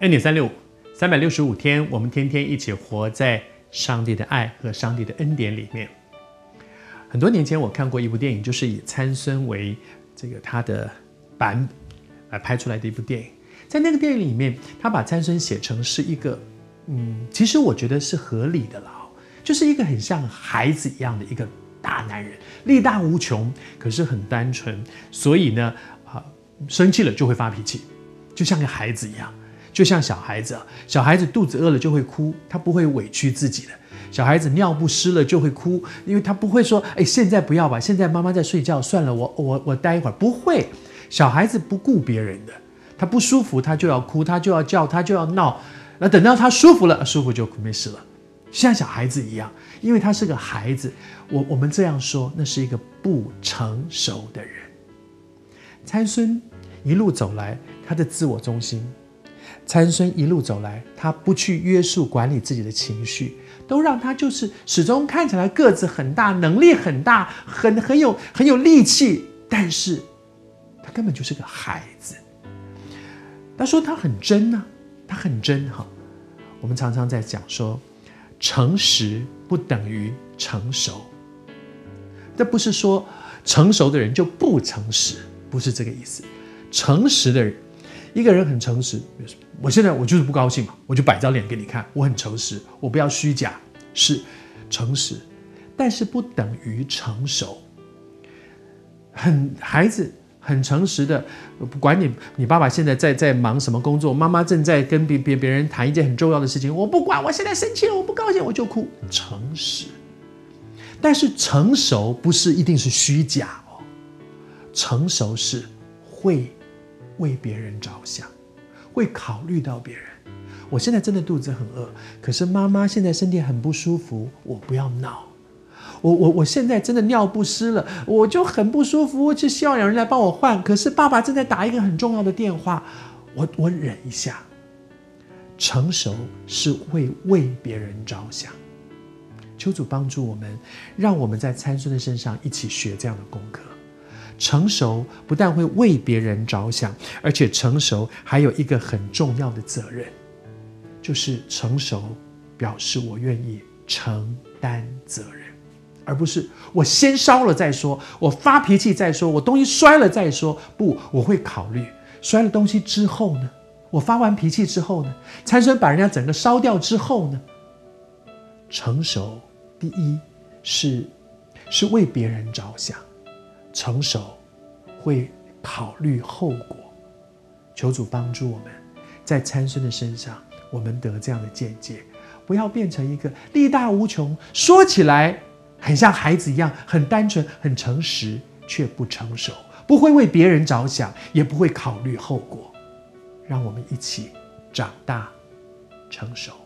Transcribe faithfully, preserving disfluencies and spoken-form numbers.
恩典三六五，三百六十五天，我们天天一起活在上帝的爱和上帝的恩典里面。很多年前我看过一部电影，就是以参孙为这个他的版来拍出来的一部电影。在那个电影里面，他把参孙写成是一个，嗯，其实我觉得是合理的了，就是一个很像孩子一样的一个大男人，力大无穷，可是很单纯，所以呢，啊、呃，生气了就会发脾气，就像个孩子一样。就像小孩子，小孩子肚子饿了就会哭，他不会委屈自己的。小孩子尿不湿了就会哭，因为他不会说：“哎，现在不要吧，现在妈妈在睡觉，算了，我我我待一会儿。”不会，小孩子不顾别人的，他不舒服他就要哭，他就要叫，他就要闹。那等到他舒服了，舒服就没事了，像小孩子一样，因为他是个孩子。我我们这样说，那是一个不成熟的人。参孙一路走来，他的自我中心。参孙一路走来，他不去约束管理自己的情绪，都让他就是始终看起来个子很大，能力很大，很很有很有力气，但是他根本就是个孩子。他说他很真啊，他很真哈。我们常常在讲说，诚实不等于成熟，这不是说成熟的人就不诚实，不是这个意思。诚实的人。一个人很诚实，我现在我就是不高兴嘛，我就摆张脸给你看，我很诚实，我不要虚假，是诚实，但是不等于成熟。很孩子很诚实的，不管你你爸爸现在在在忙什么工作，妈妈正在跟别别别人谈一件很重要的事情，我不管，我现在生气了，我不高兴我就哭，诚实。但是成熟不是一定是虚假哦，成熟是会。为别人着想，会考虑到别人。我现在真的肚子很饿，可是妈妈现在身体很不舒服，我不要闹。我我我现在真的尿不湿了，我就很不舒服，我就希望有人来帮我换。可是爸爸正在打一个很重要的电话，我我忍一下。成熟是会为别人着想。求主帮助我们，让我们在参孙的身上一起学这样的功课。成熟不但会为别人着想，而且成熟还有一个很重要的责任，就是成熟表示我愿意承担责任，而不是我先烧了再说，我发脾气再说，我东西摔了再说。不，我会考虑摔了东西之后呢，我发完脾气之后呢，参孙把人家整个烧掉之后呢，成熟第一是是为别人着想，成熟会考虑后果。求主帮助我们，在参孙的身上，我们得这样的见解，不要变成一个力大无穷，说起来很像孩子一样，很单纯，很诚实，却不成熟，不会为别人着想，也不会考虑后果。让我们一起长大成熟。